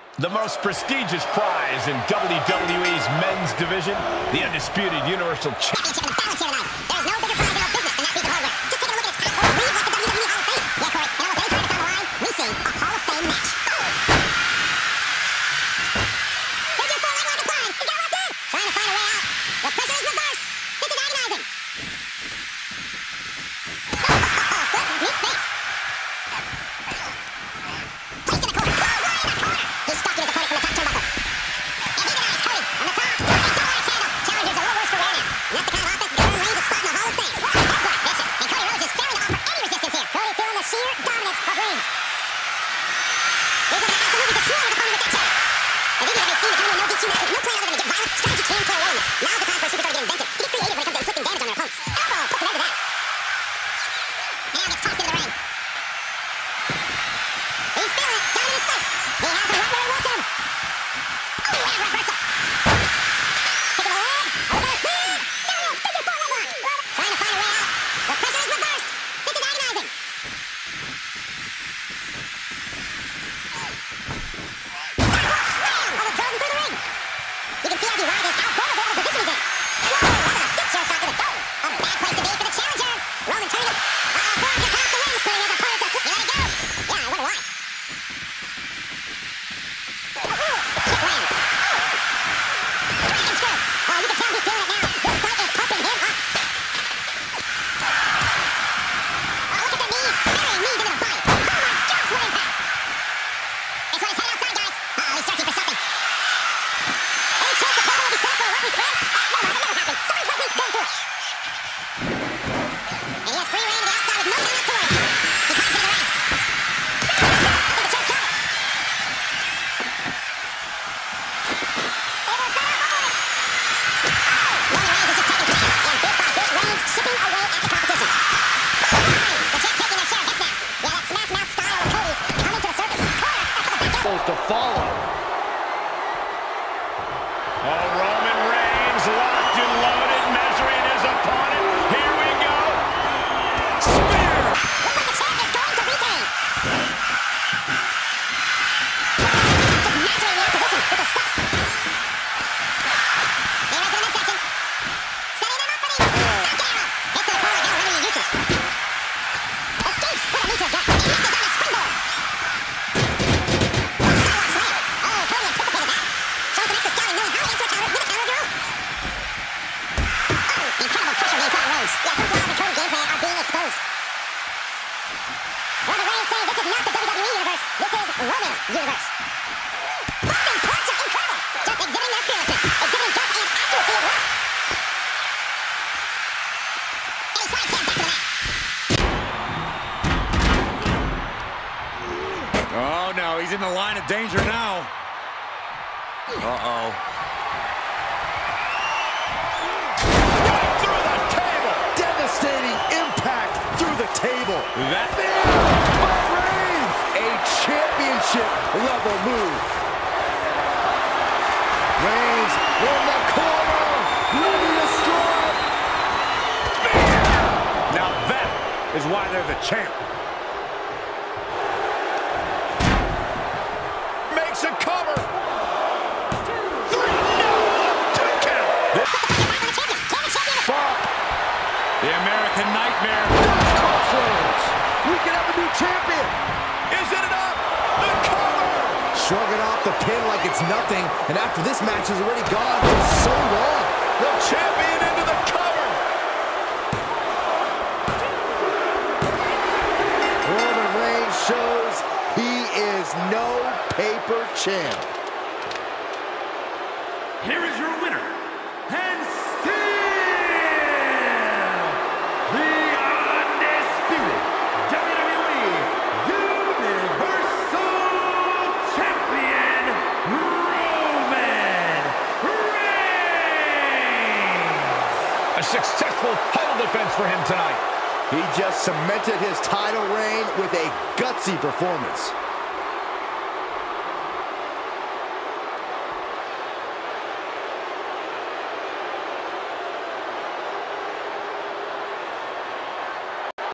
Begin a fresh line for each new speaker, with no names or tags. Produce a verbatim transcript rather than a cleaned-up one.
The most prestigious prize in W W E's men's division, the Undisputed Universal Championship.
There's no bigger prize in our business than that piece of hardware. Just take a look at its past reads like the W W E Hall of Fame. Yeah, Corey, and almost any time it's on the line, we see a Hall of Fame match. Did you feel like like a blind? Is that what good? Trying to find a way out. The pressure is reversed. This is agonizing. Oh, flip, meat face. Placed in the corner. Close line in the corner. He's stuck in his opponent from the top turnbuckle. And he denies Cody on the top. Double axe handle. Challenger's a little worse for wear now. And that's the kind of offense that earns Reigns a spot in the Hall of Fame. Headbutt, vicious. And Cody Rhodes is failing to offer any resistance here. Cody feeling the sheer dominance of Reigns. He's going to absolutely destroy his opponent with that chair. As easy as it may seem, becoming a no D Q match with no plan other than to get violent, strategy can play a role in this. Now's the time for a superstar to get inventive. To get creative when it comes to inflicting damage on their opponents. Elbow, puts an end to that. And gets tossed into the ring. He's feeling it, down in his sights. He has him right where he wants him. Oh, and a reversal. Kick of the leg. Over the feet. There it is, figure four leg lock. Trying to find a way out. The pressure is reversed. This is agonizing. Sidewalk slam of the Jordan through the ring. You can see as he rises how vulnerable of a position he's in. Whoa, what a stick chair shot to the dome. A bad place to be for the challenger. Roman turning it. Uh-oh, Braun gets off the ring, putting his opponent to sleep. He let it go. Yeah, I wonder why. Kick lands. Dragon screw. Oh, you can tell he's feeling it now. This fight is pumping him up. Oh, look at the knees. Burying knees into the body. Oh my gosh, what impact. It's when he's heading outside, guys. Uh-oh, he's searching for something. Any chance the table will be set for a working spread? Uh, no, that never happens. Somebody's likely going through it. And he has free reign to the outside with no time left to worry. He climbs into the ring. I think the chair's covered. Table is set up, avoid it. Roman Reigns is just taking command, and bit by bit, Reigns chipping away at the competition. The champ taking their share hits now. Yeah, that smash mouth style of Cody's coming to the surface. Corner, a couple back
Supposed to follow. Oh, Roman Reigns locked and loaded, measuring his opponent. Here we go. Spear.
looks like the champ is going to retain. Just mastering the opposition with the steps. Here into the midsection. Setting them up for the knock arrow. Hits to the corner now, rendering it useless. Escapes with a knee to the gut. And misses on a springboard. Sidewalk slam. Oh, Cody anticipated that. Shows some extra scouting, knowing how to answer a counter with a counter of your own. Oh, incredible pressure being put on Rhodes. Yeah, some flaws in Cody's game plan are being exposed. Roman Reigns saying this is not the W W E universe. This is Roman's universe. Boston punch, incredible. Just exhibiting their fearlessness, exhibiting depth and accuracy at work. And he slides him back to the mat.
Oh, no, he's in the line of danger now. Uh-oh.
Right through the table.
Devastating impact through the table.
That
By Reigns. A championship level move. Reigns in the corner. Ready to strike.
Now that is why they're the champ. Makes a cover. Three, no, two count. This Bump. The American Nightmare. Crossroads.
We can have a new champion.
Is it enough? The cover.
Shrugging off the pin like it's nothing, and after this match is already gone for so long.
The champion into the cover.
Roman Reigns shows he is no paper champ.
Here is your winner, and still the undisputed W W E Universal Champion, Roman Reigns.
A successful title defense for him tonight.
He just cemented his title reign with a gutsy performance.